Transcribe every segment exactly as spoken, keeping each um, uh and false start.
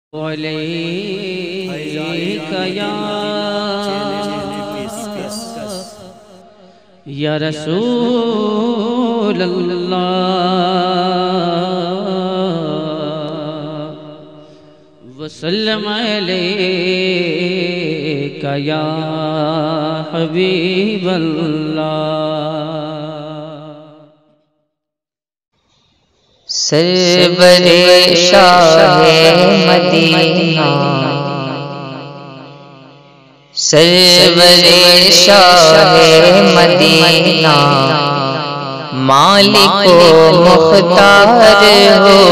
علیک یا رسول اللہ وسلم علیک یا حبیب اللہ سرور شاہ مدینہ سرور شاہ مدینہ مالک و مختار ہو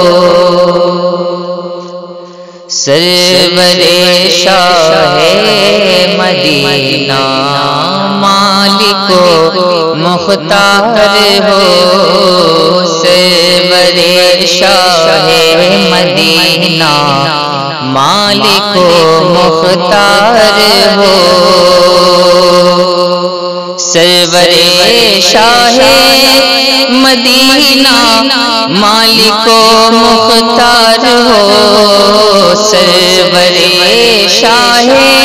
سرور شاہ مدینہ مالک و مختار ہو سرور شاہ مدینہ مالک و مختار ہو سرور شاہ مدینہ مالک و مختار ہو سرور شاہ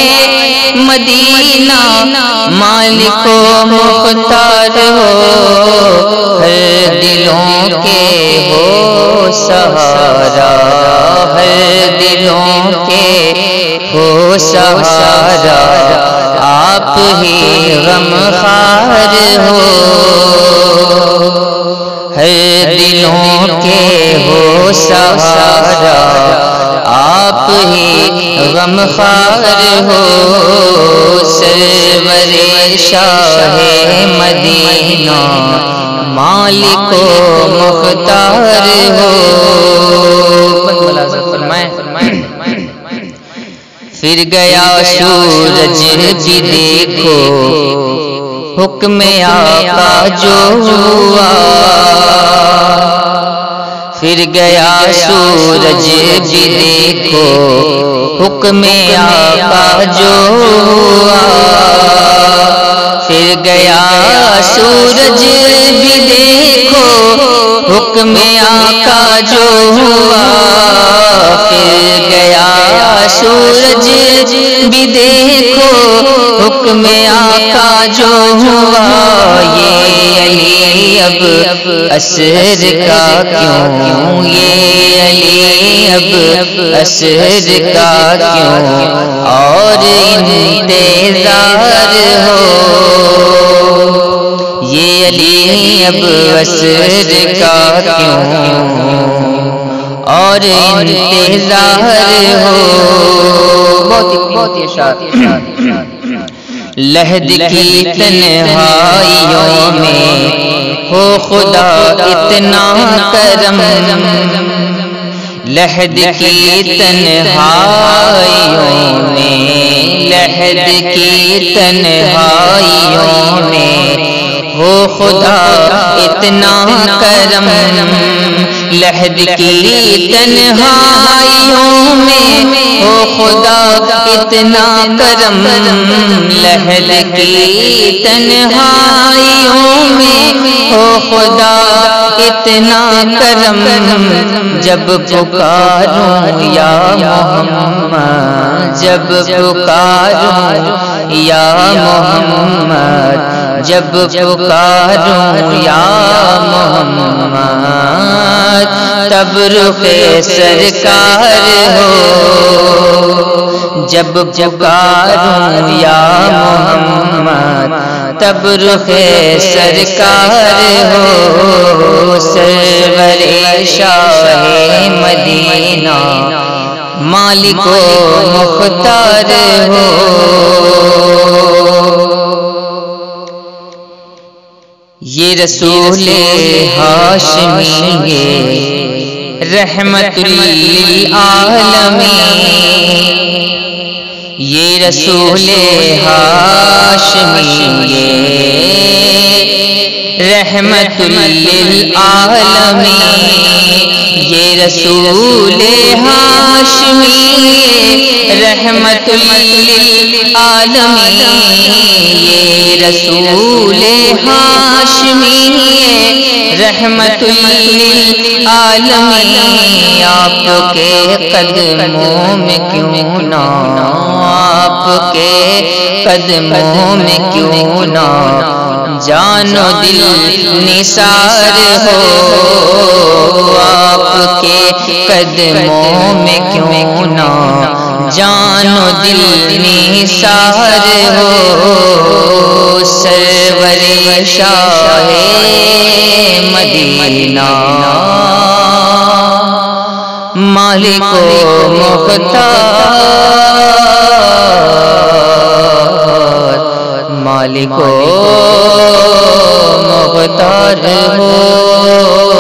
مدینہ مالک و مختار ہو ہر دلوں کے ہو سہارا ہر دلوں کے ہو سہارا آپ ہی غمخوار ہو ہر دلوں کے ہو سہارا آپ ہی غمخوار ہو سرور شاہ مدینہ مالک و مختار ہو پھر گیا سورج بھی دیکھو حکم آقا جو ہوا پھر گیا سورج بھی دیکھو حکم آقا جو ہوا پھر گیا سورج بھی دیکھو حکم آقا جو ہوا پھر گیا سورج بھی دیکھو حکم آقا جو ہوا یہ علی اب اثر کا کیوں یہ علی اب اثر کا کیوں اور انتظار ہو یہ علی اب اثر کا کیوں اور انتظار ہو بہت اشارت لحد کی تنہائیوں میں ہو خدا اتنا کرم لحد کی تنہائیوں میں لحد کی تنہائیوں میں ہو خدا اتنا کرم لحد کی تنہائیوں میں ہو خدا اتنا کرم لحد کی تنہائیوں میں ہو خدا اتنا کرم جب پکاروں یا محمد جب پکاروں یا محمد جب پکاروں یا محمد تب رخ سرکار ہو جب پکاروں یا محمد تب رخ سرکار ہو سرور شاہ مدینہ مالک و مختار ہو یہ رسول ہاشمی رحمت للعالمین یہ رسول ہاشمی رحمت للعالمین یہ رسول ہاشمی رحمت للعالمین، یہ رسول ہاشمی رحمت للعالمین، آپ کے قدموں میں کیوں نہ، آپ کے قدموں میں کیوں نہ جان و دل نثار ہو، آپ کے قدموں میں کیوں نہ جان و دل نثار ہو، سرور شاہ مدینہ مالک و مختار، مالک و مختار ہو۔